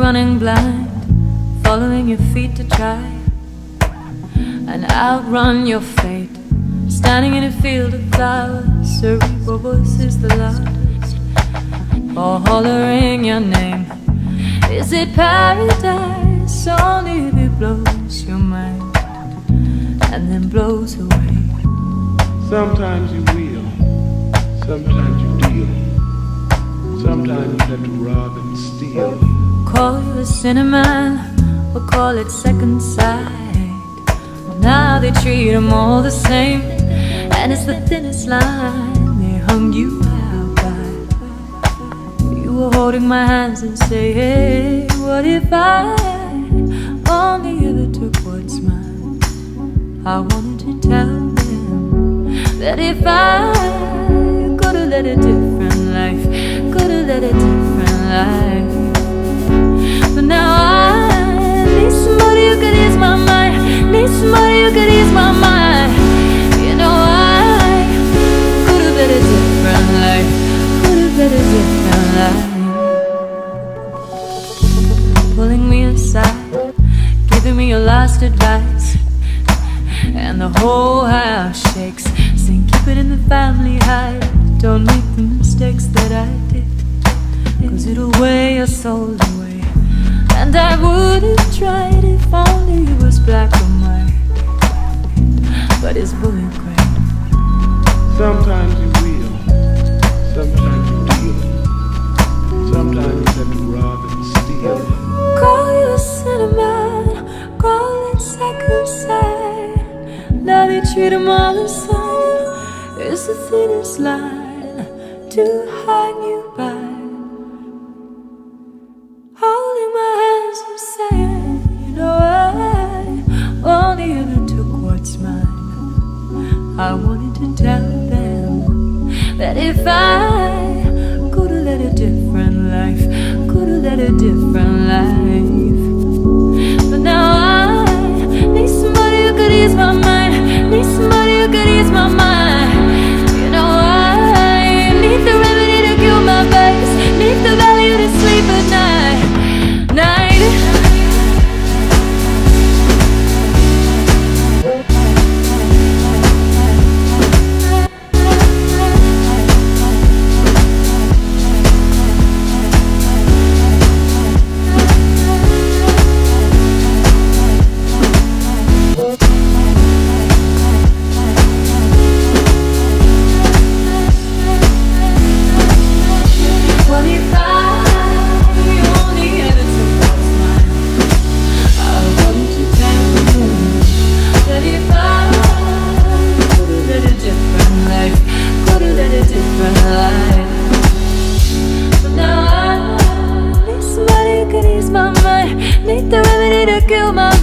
running blind, following your feet to try and outrun your fate. Standing in a field of flowers, cerebral voices the loudest, or hollering your name. Is it paradise? Only if it blows your mind and then blows away. Sometimes you will, sometimes you deal, sometimes you have to rob and steal. Call you a cinnamon, or call it second sight. Now they treat them all the same, and it's the thinnest line they hung you out by. You were holding my hands and say, hey, what if I only ever took what's mine? I wanted to tell them that if I could've led a different life, could've led a different life. But now I need somebody who could ease my mind, need somebody who could ease my mind. You know I could've led a different life, could've led a different life. Pulling me aside, giving me your last advice, and the whole house shakes, saying keep it in the family, hide, don't make the mistakes that I did, 'cause it'll weigh your soul away. And I would have tried if only it was black or white, but it's bullet gray. Sometimes you will, sometimes you deal, sometimes you have to rob and steal. Call you a cinnamon, call it second sight. Now they treat them all the same. It's the thinnest line to hang you by. Holding my hands and saying, you know I only ever took what's mine. I wanted to tell them that if I could've led a different life, could've led a different life. But now I need somebody who could ease my mind, need somebody who could ease my mind. You know I need the remedy to cure my face, need the value to sleep at night. Need the remedy to kill my